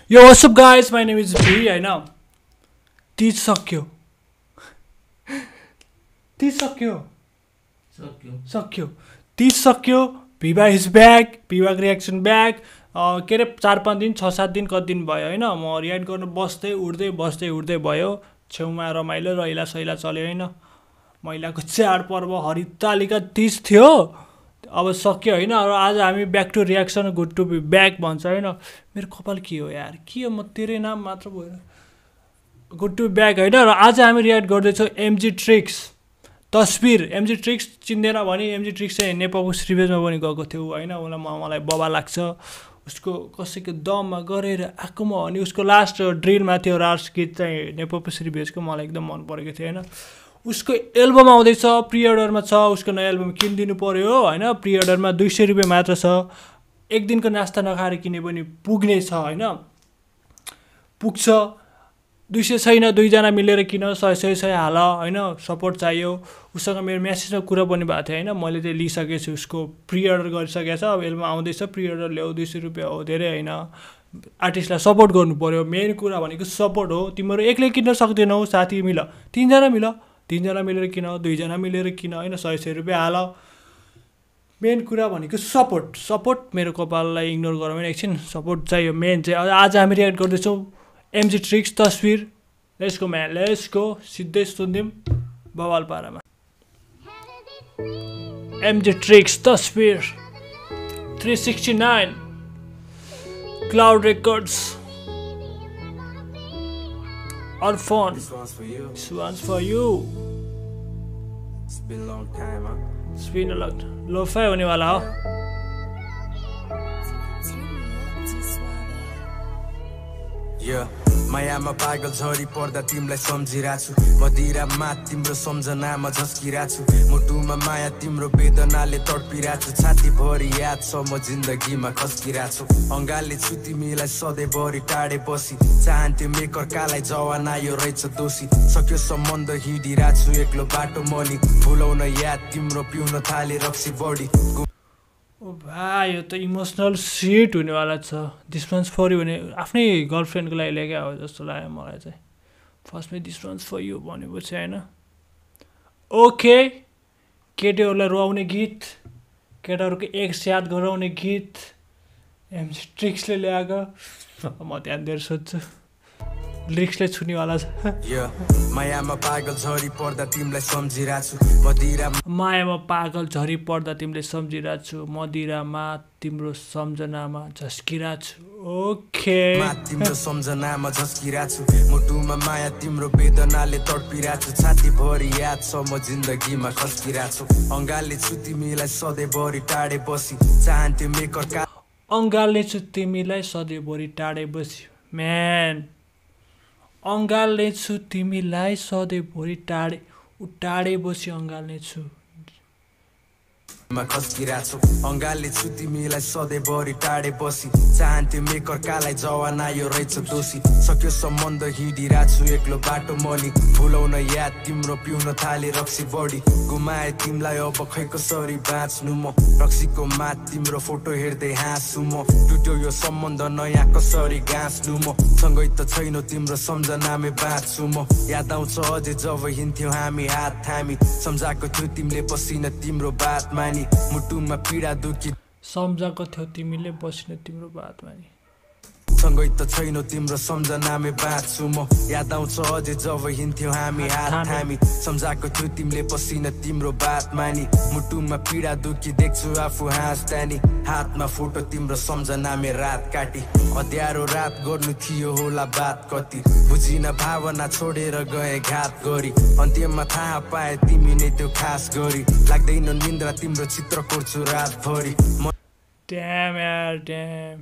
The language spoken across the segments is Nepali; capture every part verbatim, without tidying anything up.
Yo, what's up guys? My name is V. I know. Teach सक्यो. Teach सक्यो. सक्यो. सक्यो. Teach सक्यो. Viva is back. Viva reaction back. के रे चार पाँच दिन छ सात दिन कति दिन भयो हैन म रियाक्ट गर्न बस्दै उड्दै बस्दै उड्दै भयो छेउमा रमाइलो रैला सैला चल्यो हैन महिलाको चाडपर्व हरितालिका तीज थियो अब सक्यो हैन आज हामी back to reaction good to be back भन्छ हैन मेरो कपाल के हो यार के हो म तेरै नाम मात्र भएर गुड टु ब्याक हैन र आज हामी रियाक्ट गर्दै छौ एमजी ट्रिक्स तस्बिर एमजी ट्रिक्स चिन्दैन भने एमजी ट्रिक्स चाहिँ नेपालको श्रीवेजमा पनि गएको थियो हैन उलाई मलाई बबा लाग्छ उसको कसैको दममा गरेर आकोमा अनि उसको लास्ट ड्रिलमा थियो रास गीत चाहिँ नेपालको श्रीवेजको मलाई एकदम मन परेको थियो हैन उसको एल्बम आउँदैछ प्री अर्डरमा छ उसको नयाँ एल्बम किनिदिनु पर्यो हैन प्री अर्डरमा दुई सय रुपैयाँ मात्र छ एक दिनको नास्ता नखाएर किने पनि पुग्ने छ हैन पुग्छ दुई सय छैन दुईजना मिलेर किन सय सय सय हाल हैन सपोर्ट चाहियो उसँग मेरो मेसेजमा कुरा पनि भएको थियो हैन मैले चाहिँ लिइसकेको छु उसको प्री अर्डर गरिसकेको छ अब एल्बम आउँदैछ प्री अर्डर ल्याऊ दुई सय रुपैयाँ हो धेरै हैन आर्टिस्टलाई सपोर्ट गर्नु पर्यो मेन कुरा भनेको सपोर्ट हो तिम्रो एक्लै किन्न सक्दैनौ साथी मिल तीनजना मिल तीनजना मिलेर किन दुईजना मिलेर किन हैन सय सय रुपैयाँ हाल मेन कुरा भनेको सपोर्ट सपोर्ट मेरो कपाललाई इग्नोर गरौँ एकछिन सपोर्ट चाहियो मेन चाहिँ आज हामी रियाक्ट गर्दैछौँ एमजी ट्रिक्स तस्बिर let's go man let's go सिधै सुन्दिम बवाल पारामा एमजी ट्रिक्स तस्बिर three sixty nine cloud records our phone. This one's for you. This one's for you. It's been a long time, huh? It's been a long time. Lo-fi होने वाला हो. Yeah. मायामा पागल झरी पर्दा तिमीलाई सम्झिराछु मदिरामा तिम्रो सम्झनामा झस्किराछु मुटुमा माया तिम्रो वेदनाले तडपिराछु छाती भरि याद छ म जिन्दगीमा खस्किराछु अंगाले छु तिमीलाई सधैँभरि टाढे बसी चाहन्थे मेकर कालाई जवान आयो रहेछ दोषी सक्यो सम्बन्ध हिँडिराछु एक्लो बाटो मली भुलाउन याद तिम्रो पिउन थाले रक्सी बढी ओ भाइ यो त इमोसनल सिट हुनेवाला छ दिस वान्स फर यु भने आफ्नै गर्लफ्रेन्डको लागि ल्याएकै हो जस्तो लाग्यो मलाई चाहिँ फर्स्टमै दिस वान्स फर यु भनेपछि होइन ओके केटीहरूलाई रुवाउने गीत केटाहरूको एक्स याद गराउने गीत एमजी ट्रिक्सले ल्याएको म ध्यान दिएर सोध्छु लिरिक्सले छुनेवाला छ मायामा पागल झरी पर्दा तिमीलाई सम्झिराछु मदिरा मायामा पागल झरी पर्दा तिमीले सम्झिराछु मदिरामा तिम्रो सम्झनामा झस्किराछु ओके तिम्रो सम्झनामा झस्किराछु मुटुमा माया तिम्रो वेदनाले तडपिराछु छाती भरि याद छ म जिन्दगीमा खस्किराछु अंगाले छु तिमीलाई सधैँभरि टाढे बसी चाहन्थे मेकर का अंगाले छु तिमीलाई सधैँभरि टाढे बसी म्यान अंगाल्ने छु तिमीलाई सधैँभरि टाढे उ टाढे बसी अंगाल्ने छु मा खस्किराछु अंगाले छु तिमीलाई सधैँभरि टाढे बसी चाहन्थे मेकर कालाई जवान आयो रहेछ दोषी सक्यो सम्बन्ध हिँडिराछु एक्लो बाटो मली भुलाउन याद तिम्रो पिउन थाले रक्सी बढी गुमाए तिमीलाई अब खै कसरी बाँच्नु म रक्सीको मात तिम्रो फोटो हेर्दै हाँस्छु म टुट्यो यो सम्बन्ध नयाँ कसरी गाँच्नु म सँगै त छैन तिम्रो सम्झनामै बाँच्छु म याद आउँछ अझै जब हिँड्थ्यौ हामी हात थामी सम्झाएको थियो तिमीले पसिना तिम्रो बात मानि मुटुमा पीडा दुखी सम्झाएको थियो तिमीले बसिन तिम्रो बात मानि सँगै त छैन तिम्रो सम्झनामै बाँच्छु म याद आउँछ अझै जब हिँड्थ्यौ हामी हात थामी सम्झाएको थियो तिमीले पसिना तिम्रो बात मानि मुटुमा पीडा दुखी देख्छु आफू हाँस्दा नि हातमा फोटो तिम्रो सम्झनामै रात काटी अँध्यारो रात गर्नु थियो होला बात कति बुझिन भावना छोडेर गए घात गरी अन्त्यमा थाहा पाए तिमी नै त्यो खास गरी लाग्दैन निन्द्रा तिम्रो चित्र कोर्छु रातभरि ड्याम यार ड्याम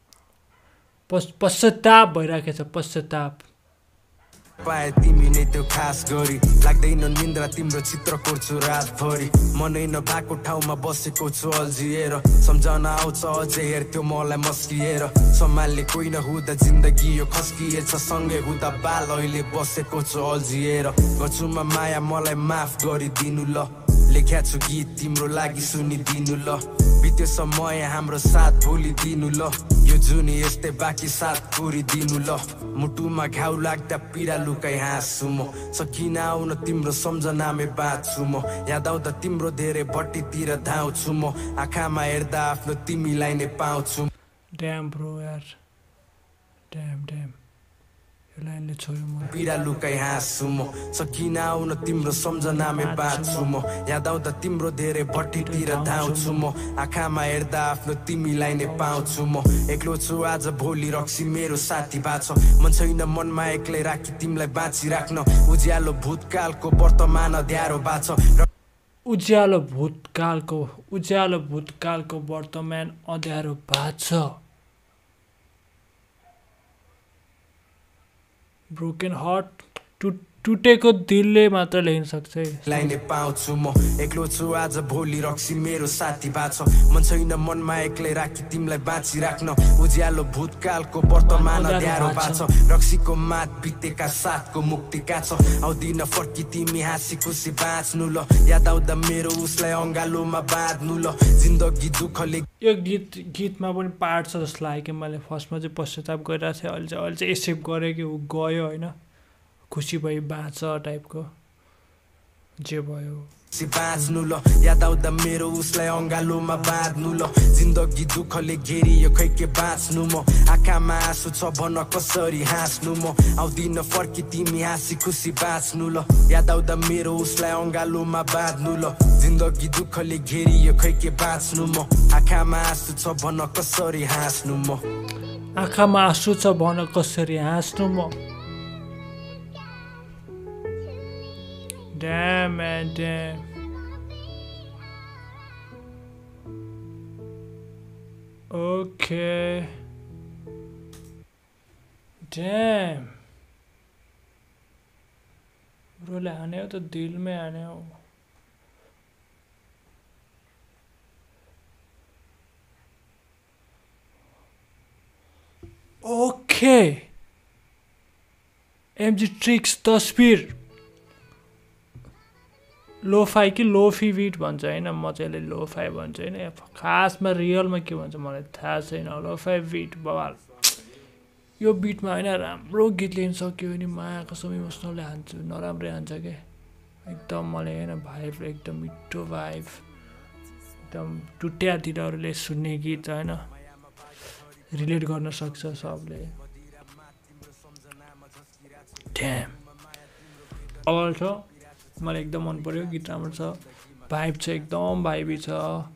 पश्चाताप भइराखेको छ पश्चाताप पाए तिमी नै त्यो खास गरी लाग्दैन निन्द्रा तिम्रो चित्र कोर्छु रातभरि मनै नभएको ठाउँमा बसेको छु अल्झिएर सम्झना आउँछ अझै हेर्थ्यो मलाई मस्किएर सम्हालले कोही नहुँदा जिन्दगी यो खस्किएछ सँगै हुँदा बाल अहिले बसेको छु अल्झिएर गर्छुमा माया मलाई माफ गरिदिनु ल लेख्या छु गीत तिम्रो लागि सुनिदिनु ल बित्यो समय हाम्रो साथ भुलिदिनु ल यो जुन यस्तै बाँकी साथ पुरिदिनु ल मुटुमा घाउ लाग्दा पीडा लुकाइ हाँस्छु म सकिन आउन तिम्रो सम्झनामै बाँच्छु म याद आउँदा तिम्रो धेरै भट्टीतिर धाउँछु म आँखामा हेर्दा आफ्नो तिमीलाई नै पाउँछु ड्याम ब्रो यार ड्याम ड्याम यो लाइनले छोयो म पीडा लुकाइ हाँस्छु म सकिन आउन तिम्रो सम्झनामै बाँच्छु म याद आउँदा तिम्रो धेरै भट्टीतिर धाउँछु म आँखामा हेर्दा आफ्नो तिमीलाई नै पाउँछु म एक्लो छु आज भोलि रक्सी मेरो साथी बाछ मन छैन मनमा एक्लै राखी तिमीलाई बाँचिराख्न उज्यालो भूतकालको वर्तमान अँध्यारो बाछ उज्यालो भूतकालको उज्यालो भूतकालको वर्तमान अँध्यारो बाछ ब्रोकन हार्ट टुटेको दिलले मात्र लेख्न सक्छ लाई नै पाउँछु म एक्लो छु आज भोलि रक्सी मेरो साथी बाछ मन छैन मनमा एक्लै राखी तिमीलाई बाँचिराख्न उज्यालो भूतकालको वर्तमान अँध्यारो बाछ रक्सीको मात बितेका साथको मुक्तिका छ आउँदिन फर्की तिमी हाँसी खुसी बाँच्नु ल याद आउँदा मेरो उसलाई अङ्गालोमा बाँध्नु ल जिन्दगी दुःखले यो गीत गीतमा पनि पार्ट छ जस्तो लाग्यो कि मैले फर्स्टमा चाहिँ पश्चाताप गरिरहेको थिएँ अहिले चाहिँ अहिले चाहिँ एक्सेप्ट गरेँ कि ऊ गयो होइन खुसी भई बाँच टाइपको जे भयो बाँच्नु ल याद आउँदा मेरो उसलाई अङ्गालोमा बाँध्नु ल जिन्दगी दुःखले घेरियो खै के बाँच्नु म आँखामा आँसु छ भन कसरी हाँस्नु म आउँदिन फर्की तिमी हाँसी खुसी बाँच्नु ल याद आउँदा मेरो उसलाई अङ्गालोमा बाँध्नु ल जिन्दगी दुःखले घेरियो खै के बाँच्नु म आँखामा आँसु छ भन कसरी हाँस्नु म आँखामा आँसु छ भन कसरी हाँस्नु म Damn man, damn. Okay. Damn. Bro, आने हो तो दिल में आने हो. Okay. Mzee Trix तस्बिर लोफाई कि लोफी बिट भन्छ होइन मजाले लोफाई भन्छ होइन खासमा रियलमा के भन्छ मलाई थाहा छैन लोफाई बिट बवाल यो बिटमा होइन राम्रो गीत लेख्न सक्यो भने माया कसम इमोसनलले हान्छु नराम्रै हान्छ क्या एकदम मलाई होइन भाइब एकदम मिठो भाइब एकदम टुट्यातिरहरूले सुन्ने गीत होइन रिलेट गर्न सक्छ सबले ड्याम अल छ मलाई एकदम मन पर्यो गीत राम्रो छ भाइब छ एकदम भाइबी छ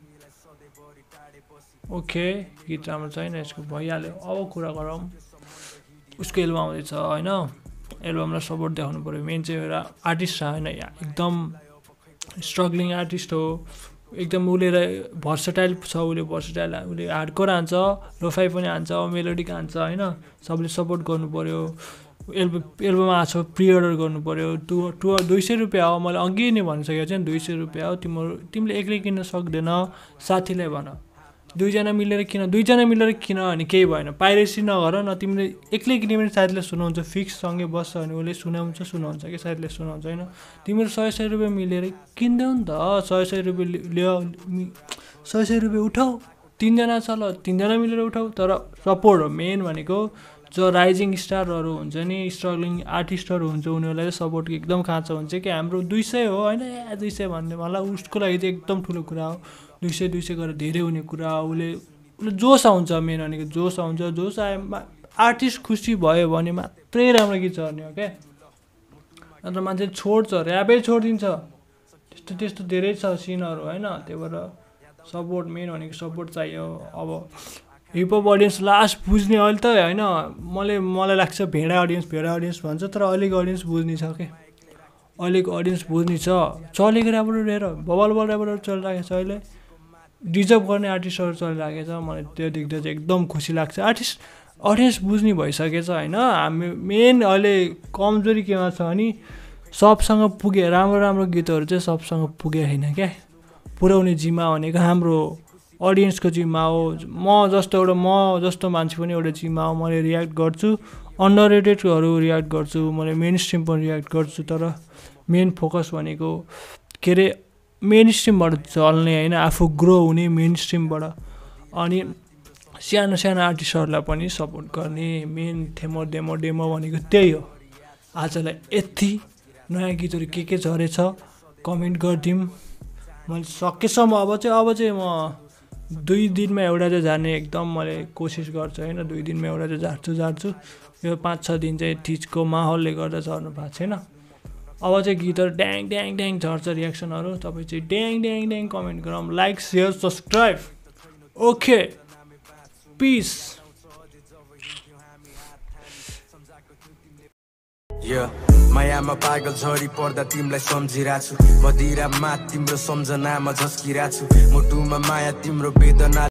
ओके गीत राम्रो छ होइन यसको भइहाल्यो अब कुरा गरौँ उसको एल्बम आउँदैछ होइन एल्बमलाई सपोर्ट देखाउनु पऱ्यो मेन चाहिँ एउटा आर्टिस्ट छ होइन एकदम स्ट्रगलिङ आर्टिस्ट हो एकदम उसले भर्सटाइल छ उसले भर्सटाइल उसले हार्डकोर हान्छ लोफाई पनि हान्छ मेलोडिक हान्छ होइन सबले सपोर्ट गर्नु पऱ्यो एल्बम एल्बम आएको छ प्रि अर्डर गर्नु पऱ्यो टु टु दुई सय रुपियाँ हो मैले अघि नै भनिसकेको छु नि दुई सय रुपियाँ हो तिम्रो तिमीले एक्लै किन्न सक्दैन साथीलाई भन दुईजना मिलेर किन दुईजना मिलेर किन भने केही भएन पाइरेसी नगर न तिमीले एक्लै किन्यो भने साथीले सुनाउँछ फिक्ससँगै बस्छ भने उसले सुनाउँछ सुनाउँछ कि साथीले सुनाउँछ होइन तिमीहरू सय सय रुपियाँ मिलेर किन्दैौ नि त सय सय रुपियाँ ल्याउ सय सय रुपियाँ उठाऊ तिनजना छ ल तिनजना मिलेर उठाऊ तर सपोर्ट हो मेन भनेको जो राइजिङ स्टारहरू हुन्छ नि स्ट्रगलिङ आर्टिस्टहरू हुन्छ उनीहरूलाई चाहिँ सपोर्ट एकदम खाँचो हुन्छ कि हाम्रो दुई सय हो होइन ए दुई सय भन्ने मलाई उसको लागि चाहिँ एकदम ठुलो कुरा हो दुई सय दुई सय गरेर धेरै हुने कुरा हो उसले उसले जोस आउँछ मेन भनेको जोस आउँछ जोस आयो आर्टिस्ट खुसी भयो भने मात्रै राम्रो गीत चर्ने हो क्या अन्त मान्छे छोड्छ ऱ्यापै छोडिदिन्छ त्यस्तो त्यस्तो धेरै छ सिनहरू होइन त्यही भएर सपोर्ट मेन भनेको सपोर्ट चाहियो अब हिपहप अडियन्स लास्ट बुझ्ने अहिले त होइन मलाई मलाई लाग्छ भेडा अडियन्स भेडा अडियन्स भन्छ तर अहिलेको अडियन्स बुझ्ने छ क्या अहिलेको अडियन्स बुझ्ने छ चलेको ऱ्यापरहरू हेर बबल बल ऱ्यापरहरू चलिरहेको छ अहिले डिजर्भ गर्ने आर्टिस्टहरू चलिरहेको छ मलाई त्यो देख्दा चाहिँ एकदम खुसी लाग्छ आर्टिस्ट अडियन्स बुझ्ने भइसकेछ होइन हामी मेन अहिले कमजोरी केमा छ भने सबसँग पुगे राम्रो राम्रो गीतहरू चाहिँ सबसँग पुगे होइन क्या पुर्याउने जिम्मा भनेको हाम्रो अडियन्सको जिम्मा हो म जस्तो एउटा म जस्तो मान्छे पनि एउटा जिम्मा हो मैले रियाक्ट गर्छु अन्डर रेटेडहरू रियाक्ट गर्छु मैले मेन स्ट्रिम पनि रियाक्ट गर्छु तर मेन फोकस भनेको के अरे मेन स्ट्रिमबाट चल्ने होइन, आफू ग्रो हुने मेन स्ट्रिमबाट। अनि सानो सानो आर्टिस्टहरूलाई पनि सपोर्ट गर्ने मेन थेमो डेमो डेमो भनेको त्यही हो। आजलाई यति। नयाँ गीतहरू के के झरेछ कमेन्ट गरिदिउँ। मैले सकेसम्म अब चाहिँ अब चाहिँ म दुई दिनमा एउटा चाहिँ जाने एकदम मैले कोसिस गर्छु होइन। दुई दिनमा एउटा चाहिँ झार्छु झार्छु यो पाँच छ दिन चाहिँ टिचको माहौलले गर्दा झर्नु भएको छैन। अब चाहिँ गीतहरू ड्याङ ड्याङ ड्याङ झर्छ रियाक्सनहरू। तपाईँ चाहिँ ड्याङ ड्याङ ड्याङ कमेन्ट गरौँ, like share subscribe. Okay peace. Yeah. मायामा पागल झरी पर्दा तिमीलाई सम्झिरहेछु, मदिरामा तिम्रो सम्झनामा झस्किरहेछु, मुटुमा माया तिम्रो वेदना